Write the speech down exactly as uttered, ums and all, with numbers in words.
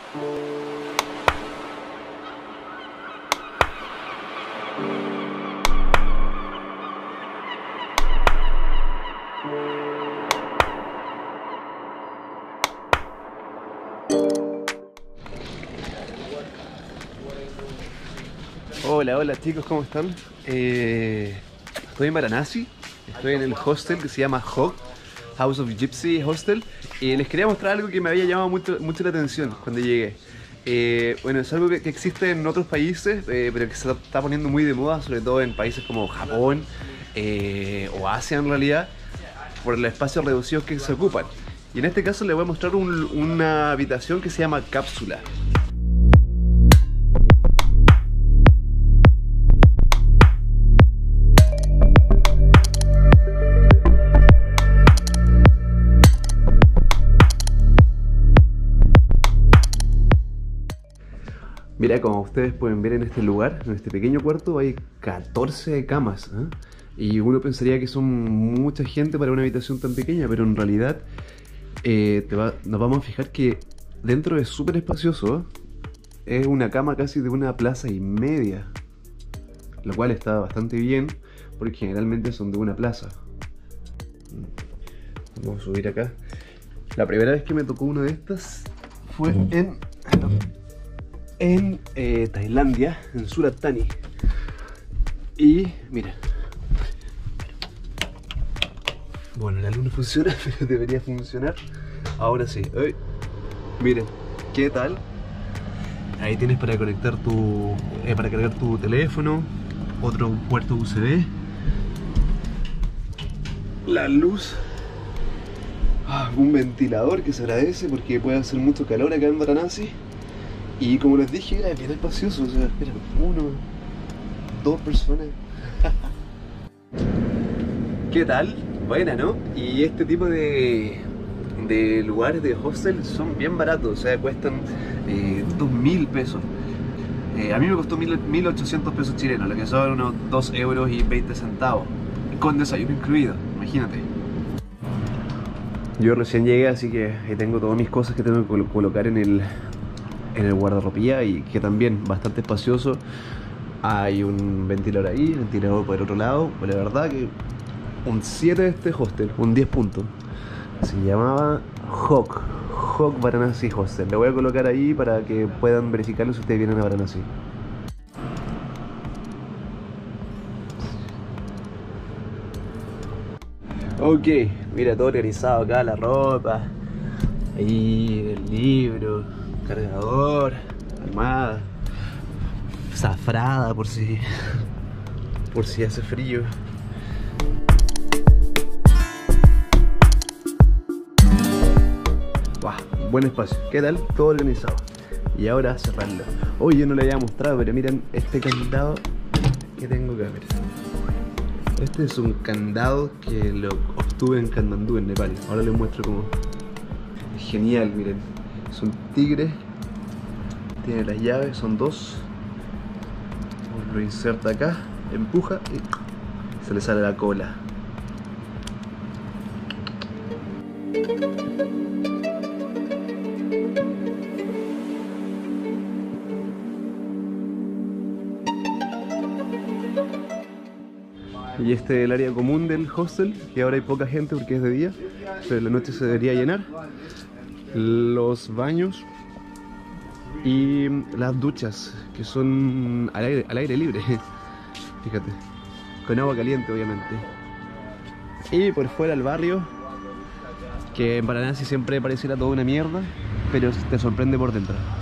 Hola, hola chicos, ¿cómo están? Eh, estoy en Varanasi, estoy en el hostel que se llama Hog, House of Gypsy Hostel, y les quería mostrar algo que me había llamado mucho, mucho la atención cuando llegué. Eh, bueno, es algo que, que existe en otros países, eh, pero que se está poniendo muy de moda, sobre todo en países como Japón eh, o Asia en realidad, por los espacios reducidos que se ocupan. Y en este caso les voy a mostrar un, una habitación que se llama cápsula. Mira, como ustedes pueden ver en este lugar, en este pequeño cuarto, hay catorce camas, ¿eh? Y uno pensaría que son mucha gente para una habitación tan pequeña, pero en realidad eh, te va, nos vamos a fijar que dentro es súper espacioso, ¿eh? Es una cama casi de una plaza y media, lo cual está bastante bien, porque generalmente son de una plaza. Vamos a subir acá. La primera vez que me tocó una de estas fue en... en eh, Tailandia, en Surat Thani. Y mira, bueno, la luz no funciona, pero debería funcionar. Ahora sí. Ay, miren, ¿qué tal? Ahí tienes para conectar tu eh, para cargar tu teléfono, otro puerto U S B, la luz, ah, un ventilador que se agradece porque puede hacer mucho calor acá en Varanasi. Y como les dije, era bien espacioso, o sea, eran uno, dos personas. ¿Qué tal? Buena, ¿no? Y este tipo de, de lugares de hostel son bien baratos, o sea, cuestan eh, dos mil pesos. Eh, a mí me costó mil ochocientos pesos chilenos, lo que son unos dos euros y veinte centavos, con desayuno incluido, imagínate. Yo recién llegué, así que ahí tengo todas mis cosas que tengo que colocar en el... en el guardarropía, y que también bastante espacioso. Hay un ventilador ahí, ventilador por el otro lado. Pues la verdad que un siete de este hostel, un diez puntos. Se llamaba Hog, Hog Varanasi Hostel. Le voy a colocar ahí para que puedan verificarlo si ustedes vienen a Varanasi. Ok, mira, todo organizado acá, la ropa, ahí el libro, cargador, almohada, zafrada por si por si hace frío. Wow, buen espacio. ¿Qué tal? Todo organizado. Y ahora cerrarlo. Hoy yo no le había mostrado, pero miren este candado que tengo acá. Miren. Este es un candado que lo obtuve en Katmandú, en Nepal. Ahora les muestro cómo. Es genial, miren. Es un tigre. Tiene las llaves, son dos. Lo inserta acá, empuja y se le sale la cola. Y este es el área común del hostel, que ahora hay poca gente porque es de día, pero en la noche se debería llenar. Los baños y las duchas, que son al aire, al aire libre, fíjate, con agua caliente obviamente. Y por fuera el barrio, que en Varanasi siempre pareciera toda una mierda, pero te sorprende por dentro.